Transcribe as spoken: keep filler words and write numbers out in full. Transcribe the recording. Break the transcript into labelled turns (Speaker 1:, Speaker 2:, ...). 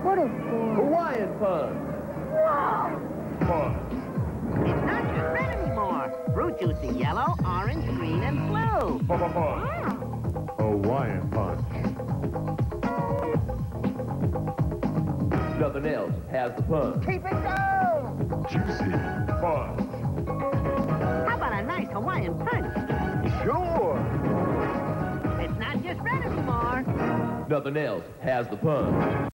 Speaker 1: What a fun.
Speaker 2: Hawaiian Punch.
Speaker 1: Wow.
Speaker 2: Punch.
Speaker 3: It's not just red anymore. Fruit juice in yellow, orange, green, and blue.
Speaker 2: Punch.
Speaker 1: Wow.
Speaker 2: Hawaiian Punch. Nothing else has the punch.
Speaker 1: Keep it going.
Speaker 2: Juicy Punch.
Speaker 3: How about a nice Hawaiian punch?
Speaker 2: Sure.
Speaker 3: It's not just red anymore.
Speaker 2: Nothing else has the punch.